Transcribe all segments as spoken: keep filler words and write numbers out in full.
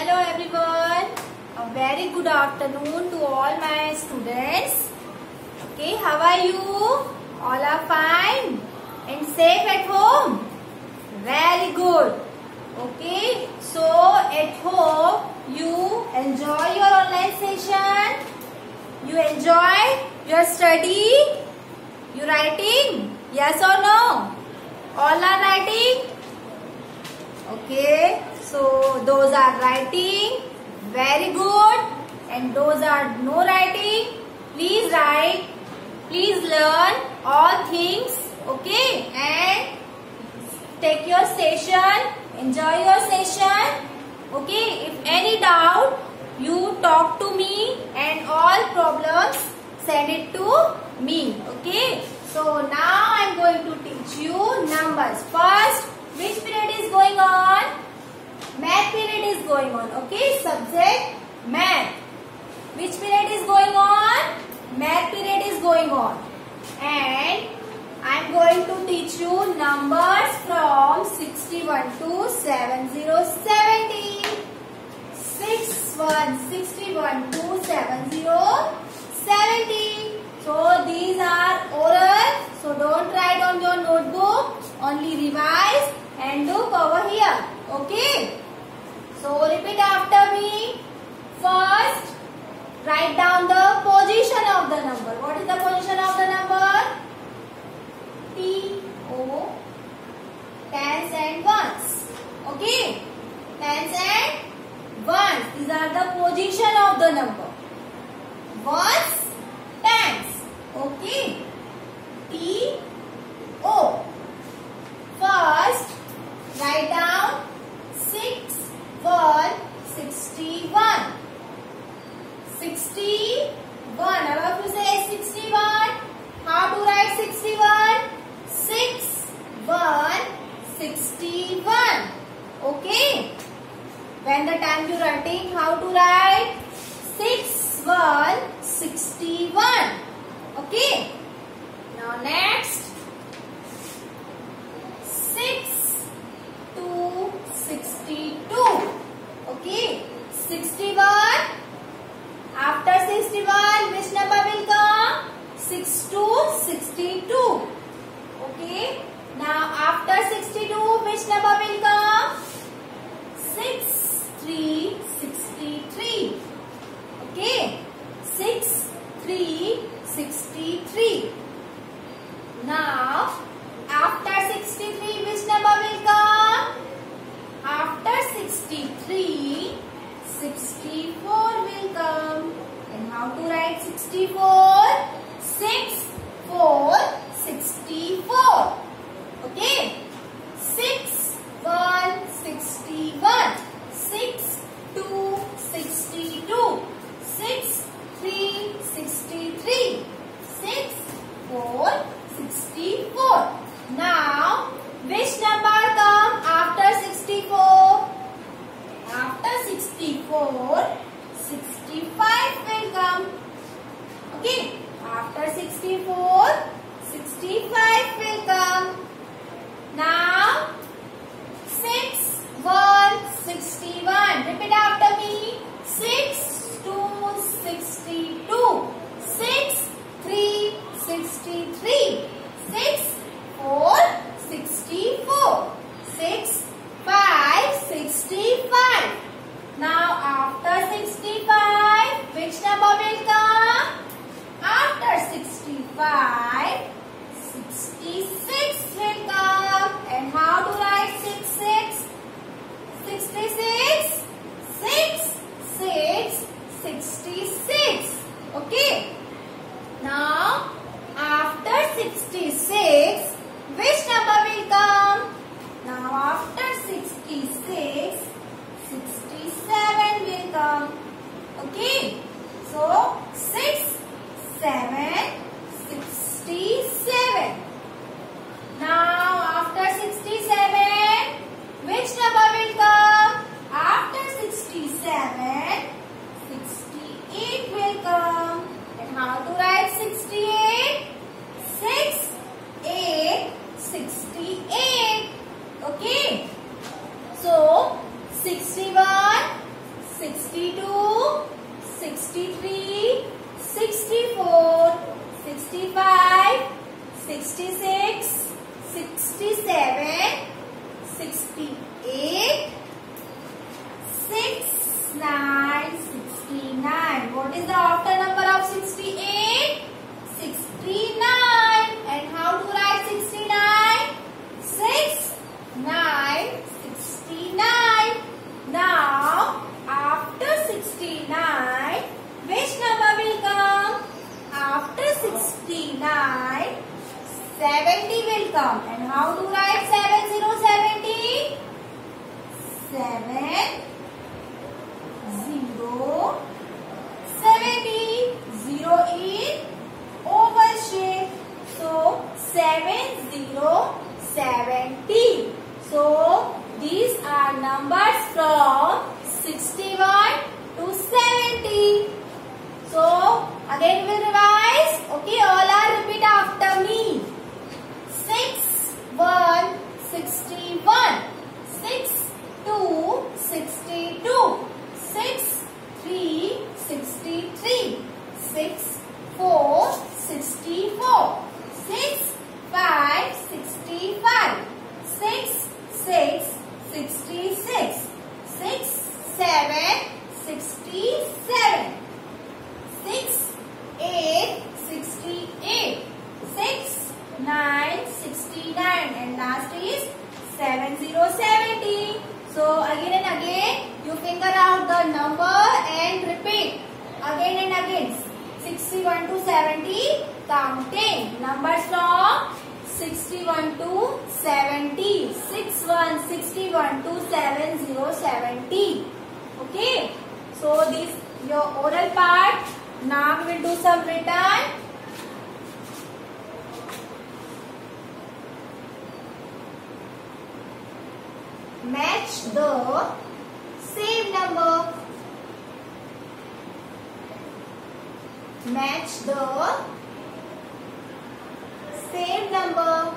Hello everyone. A very good afternoon to all my students. Okay, how are you? All are fine and safe at home? Very good. Okay, so at home you enjoy your online session? You enjoy your study? You writing? Yes or no? All are writing? Okay, so those are writing. Very good. And those are no writing. Please write. Please learn all things. Okay, and take your session. Enjoy your session. Okay, if any doubt, you talk to me, and all problems send it to me. Okay, so now I am going to teach you numbers. First, which period is going on? Math period is going on. Okay, subject math. Which period is going on? Math period is going on. And I am going to teach you numbers from sixty-one to seventy seventy. sixty-one, sixty-one to seventy seventy. So these are oral. So don't write on your notebook. Only revise and look over here. Okay. So repeat after me. First, write down the position of the number. What is the position of the number? T O, tens and ones. Okay. Tens and ones. These are the position of the number. Ones, tens. Okay. T O. First, write down six, one, sixty-one. sixty-one. All of you say sixty-one. How to write sixty-one? six, one, sixty-one. Okay. When the time you writing, how to write? six, one, sixty-one. Okay. Now next. six, two, sixty-two. Okay. sixty-one. After sixty-one, which number will come? six to sixty-two. Okay. Now after sixty-two, which number will come? six, three, sixty-three. Okay. six, three, sixty-three. Now after sixty-three, which number will come? After sixty-three, sixty-four will come. And how to write sixty-four? six, four, sixty-four. Okay. six, one, sixty-one. six, two, sixty-two. six, three, sixty-three. six, four, sixty-four. Now, which number come after sixty-four? After sixty-four, sixty-five will come. Okay. After sixty-four, sixty-five will come. Now, six, one, sixty-one. Repeat after me. six, two, sixty-two. six, three, sixty-three. six, four, sixty-four. six, five, sixty-five. Now after sixty-five, which number will come? After sixty-five, sixty-six will come. And how to write sixty-six? sixty-six. six, six, sixty-six. Okay. Now after sixty-six, which number will come? Now after sixty-six, sixty-seven will come. Okay. So six, seven, sixty-seven. Now after sixty-seven, sixty-three, sixty-four, sixty-five, sixty-six, sixty-seven, sixty-eight, sixty-nine, sixty-nine. What is the octal number of sixty-eight? sixty-nine. And how to write sixty-nine? six, nine, sixty-nine. Now, after sixty-nine, which number will come? After sixty-nine, seventy will come. And how to write seven zero seventy? seven zero seventy. zero is oval shape. So, seven zero seventy. So, these are numbers from sixty-one to seventy. So, again we will revise. Okay, all are repeat after me. six, one, sixty-one. six, two, sixty-two. six, three, sixty-three. six, four, sixty-four. six, five, sixty-five. six, six, sixty-six. six, seven, sixty-seven. six, eight, sixty-eight. six, nine, sixty-nine. And last is seven zero seventy. So again and again you figure out the number and repeat again and again. sixty-one to seventy counting numbers from sixty-one to seventy. sixty-one, sixty-one to seventy seventy. Okay. So this your oral part. Now we will do some written. Match the same number. Match the same number.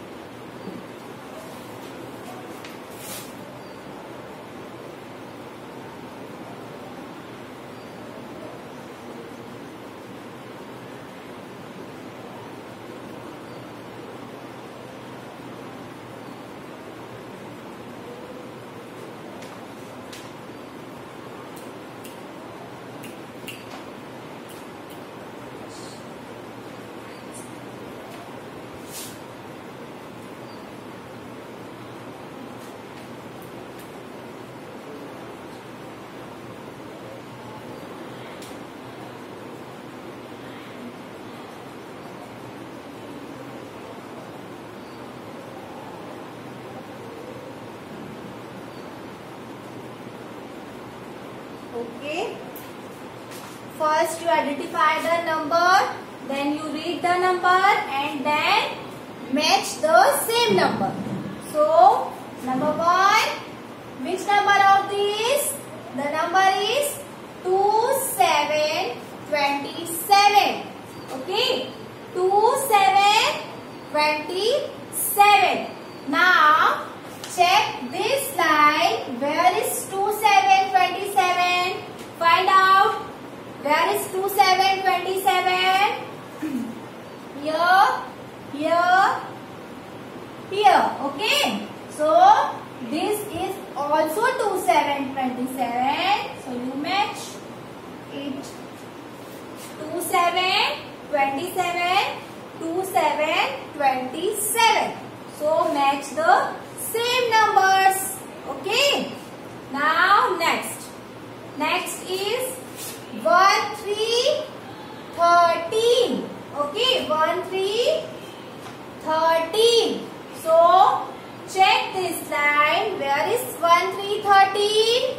Okay. First you identify the number, then you read the number and then match the same number. So, number one, which number of these? The number is two, seven, twenty-seven. Okay. two, seven, twenty-seven. Now, check this line. Where is two, seven, twenty-seven? Find out. Where is two, seven, twenty-seven? Here, here, here. Okay. So, this is also two, seven, twenty-seven. So, you match it. two, seven, twenty-seven. two, seven, twenty-seven. So, match the same numbers. Okay. Now, next. Next is one, three, thirteen. Okay. one, three, thirteen. So, check this line. Where is one, three, thirteen?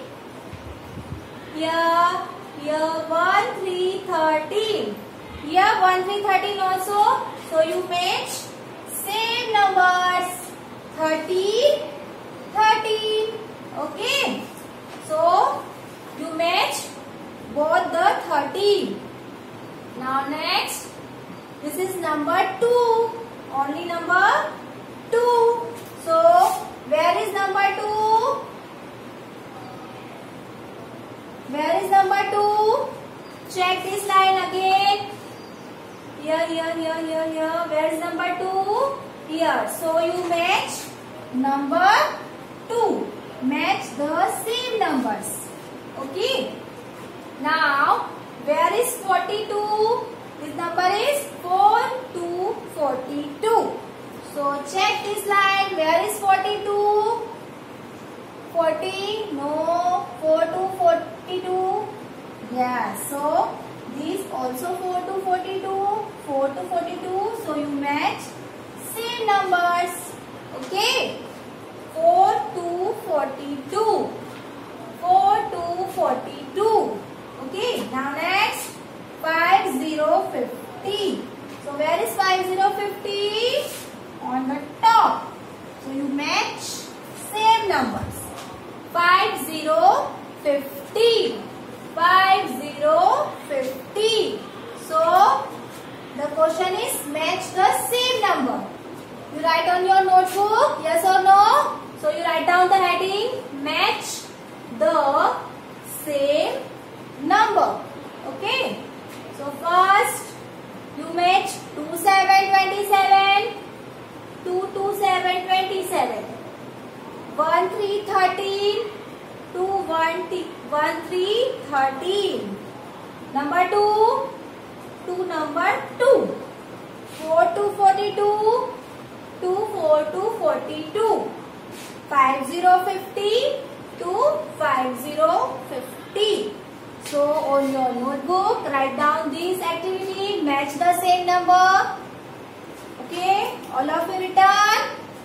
Here. Here one, three, thirteen. Here one, three, thirteen also. So, you match same numbers. thirteen, thirteen. Okay. So, you match both the thirteen. Now next, this is number two. Only number two. So, where is number two? Where is number two? check this line again. Here, here, here, here, here. Where is number two? Here. So you match number two. Match the same numbers. Okay. Now, where is forty-two? This number is four to forty-two. So check this line. Where is forty-two? forty? No. four to forty-two. Yeah. So this also four to forty-two. four to forty-two. So you match same numbers. Okay. four to forty-two. four to forty-two. Okay. Now next five zero fifty. So where is five zero fifty? On the top. So you match same numbers. five zero fifty. five zero fifty. So the question is match the same number. You write on your notebook, yes or no? So you write down the heading, match the same number. Okay. So first you match two seven twenty-seven, two two seven twenty-seven, one three thirteen, two one three thirteen. Number two, two number two, four to forty-two, two four to forty-two, five zero fifty to five zero fifty. So on your notebook, write down this activity, match the same number. Okay, all of you return.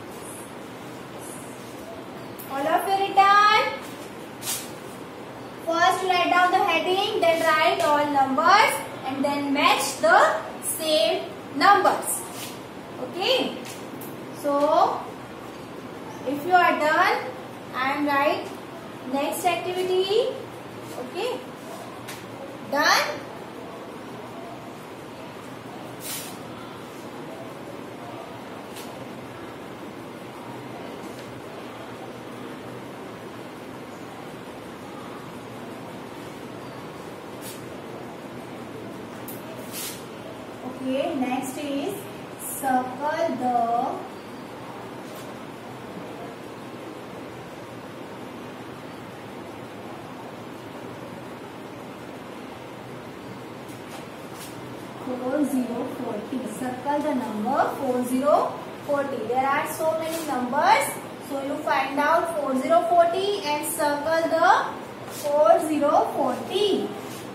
All of you return. First write down the heading, then write all numbers and then match the same numbers. Okay. So if you are done, and write next activity. Okay. Done? Okay, next is circle the four zero forty. Circle the number four zero forty. There are so many numbers. So you find out four zero forty and circle the four zero forty.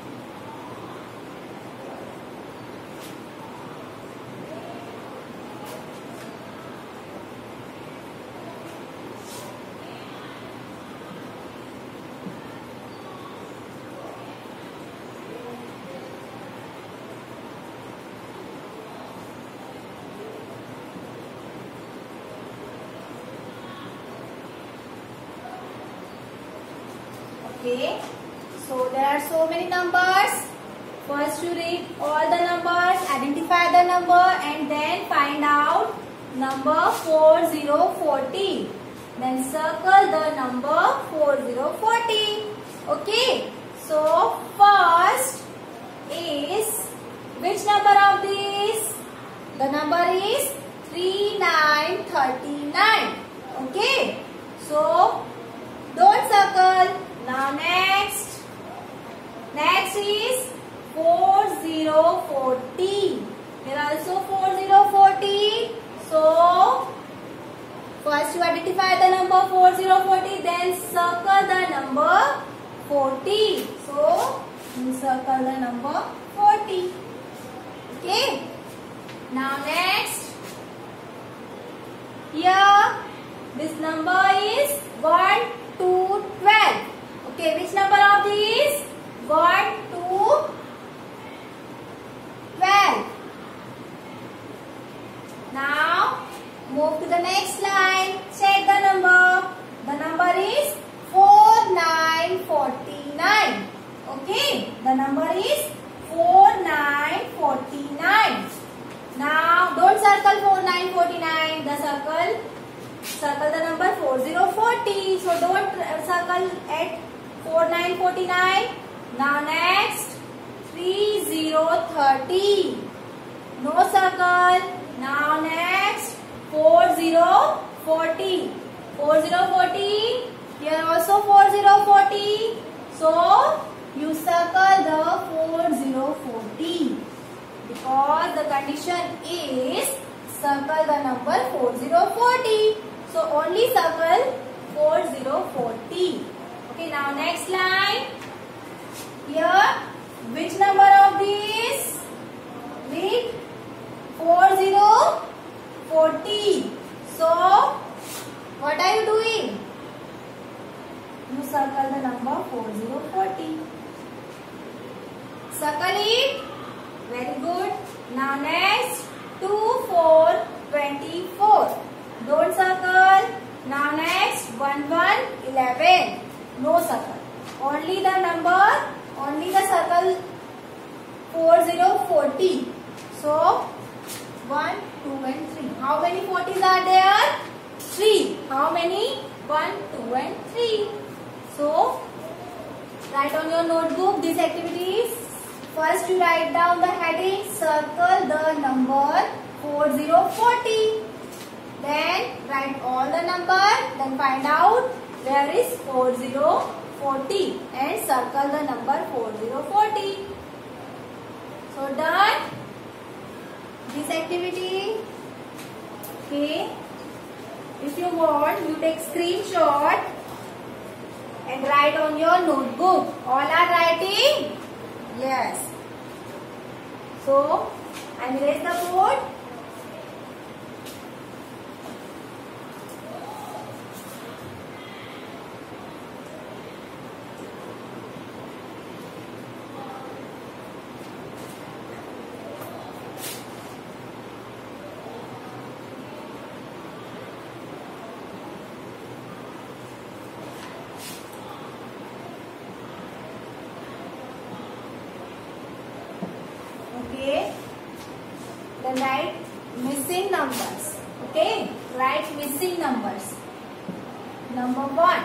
Okay, so there are so many numbers. First you read all the numbers, identify the number and then find out number four zero forty. Then circle the number four zero forty. Okay, so first is which number of these? The number is three nine three nine. Okay, so don't circle. Now next, next is four zero forty. Here also four zero forty. So first you identify the number four zero forty, then circle the number forty. So you circle the number forty. Okay. Now next, here this number is one to twelve. Okay, which number of these? one to twelve. Now, move to the next line. Check the number. The number is four nine four nine. Okay, the number is four nine four nine. Now, don't circle four nine four nine. The circle, circle the number four zero forty. So, don't circle at four nine four nine. Now next, three zero thirty. No circle. Now next four zero forty. four zero forty. Here also four zero forty. So you circle the four zero forty because the condition is circle the number four zero forty. So only circle four zero forty. Okay, now next line. Here, which number of these? Read four zero forty. So, what are you doing? You circle the number four zero forty. Circle it. Very good. Now next, two four twenty-four. Don't circle. Now next, one one eleven. No circle. Only the number, only the circle four zero forty. So, one, two and three. How many forties are there? three. How many? one, two and three. So, write on your notebook these activities. First you write down the heading, circle the number four zero forty. Then write all the number, then find out where is four zero forty and circle the number four zero forty. So done this activity. Okay. If you want, you take screenshot and write on your notebook. All are writing? Yes. So, I will erase the board. Okay, then write missing numbers. Okay, write missing numbers. Number one.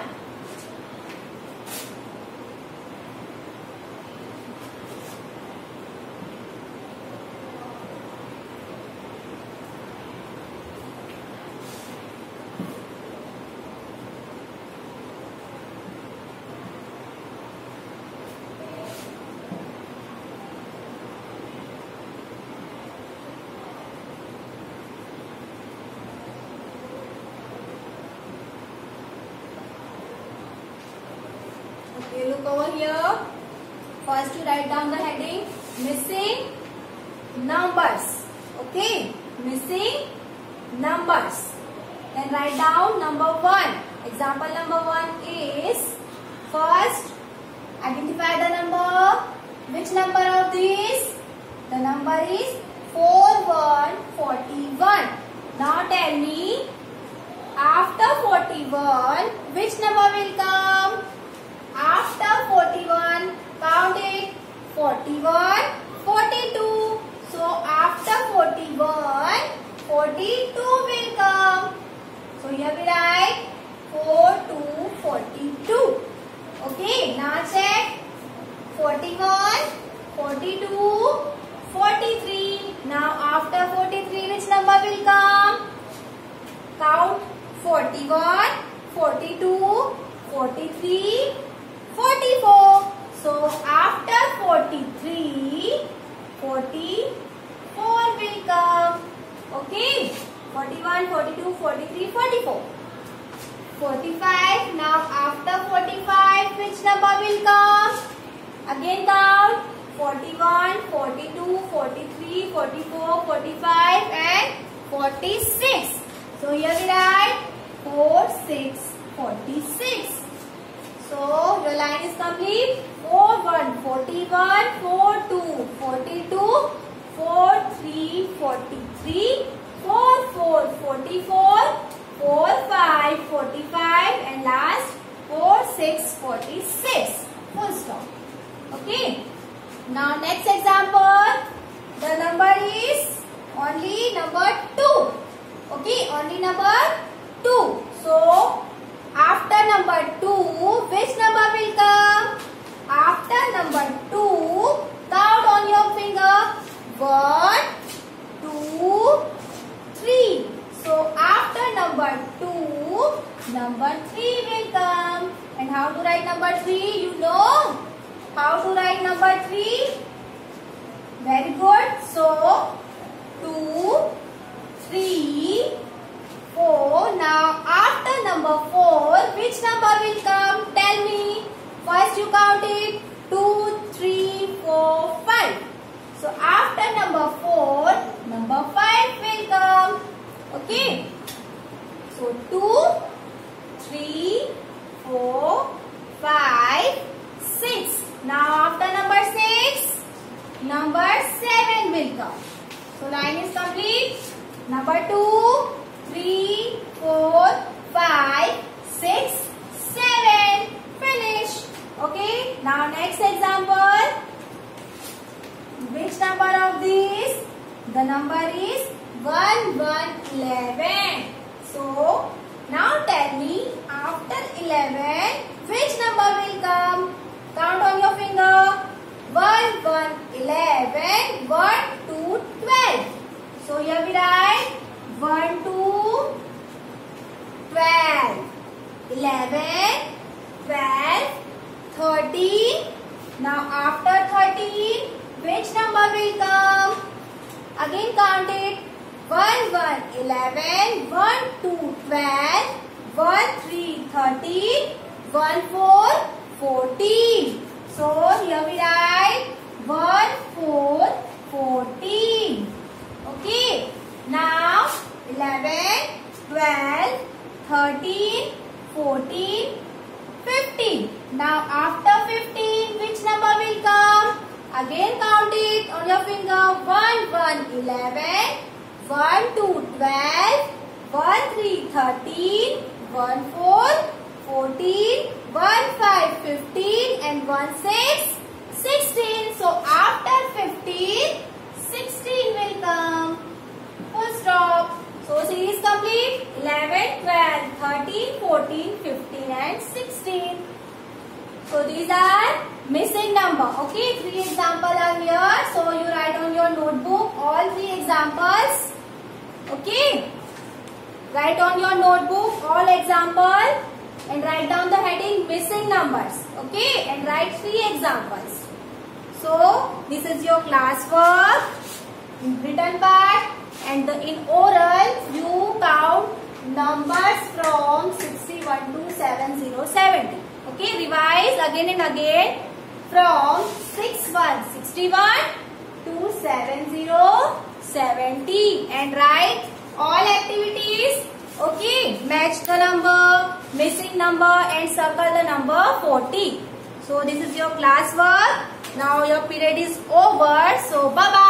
Okay, look over here. First you write down the heading, missing numbers. Okay, missing numbers. Then write down number one. Example number one is, first identify the number. Which number of these? The number is four one forty-one. Now tell me, after forty-one, which number will come? After forty-one, count it. forty-one, forty-two. So after forty-one, forty-two will come. So here we write four two forty-two. Okay, now check. forty-one, forty-two, forty-three. Now after forty-three, which number will come? Count forty-one, forty-two, forty-three, forty-four. So after forty-three, forty-four will come. Okay. forty-one, forty-two, forty-three, forty-four. forty-five. Now after forty-five, which number will come? Again count. forty-one, forty-two, forty-three, forty-four, forty-five and forty-six. So here we write four, six, forty-six. So your line is complete. four one, forty-one, four two, forty-two, four three, forty-three, four four, forty-four, four five, forty-five and last four six, forty-six. Full stop. Okay. Now next example. The number is only number two. Okay, only number two. So after number two, which number will come? After number two, count number three? You know how to write number three? Very good. So, two, three, four. Now, after number four, which number will come? Tell me. First you count it. two, three, four, five. So, after number four, number five will come. Okay. So, two, three, four, five, six. Now, after number six, number seven will come. So, line is complete. Number two, three, four, five, six, seven. Finish. Okay. Now, next example. Which number of these? The number is one, one, eleven. So, now tell me, after eleven, which number will come? Count on your finger. one, one, eleven, one, two, twelve. So, here we write one, two, twelve, eleven, twelve, thirteen. Now, after thirteen, which number will come? Again count it. one, one, eleven, one, two, twelve, one, three, thirteen, one, four, fourteen. So, here we write one, four, fourteen. Okay. Now, eleven, twelve, thirteen, fourteen, fifteen. Now, after fifteen, which number will come? Again count it on your finger. one, one, eleven, one, two, twelve, one, three, thirteen, one, four, fourteen, one, five, fifteen and one, six, sixteen. So, after fifteen, sixteen will come. Full stop. So, series complete. eleven, twelve, thirteen, fourteen, fifteen and sixteen. So, these are missing number. Okay, three examples are here. So, you write on your notebook all three examples. Okay. Write on your notebook all examples and write down the heading missing numbers. Okay, and write three examples. So, this is your class work in written part, and the, in oral you count numbers from sixty-one to seventy, seventy. Okay, revise again and again from sixty-one, sixty-one to seventy, seventy and write all activities. Okay, match the number, missing number and circle the number forty. So, this is your class work. Now, your period is over. So, bye-bye.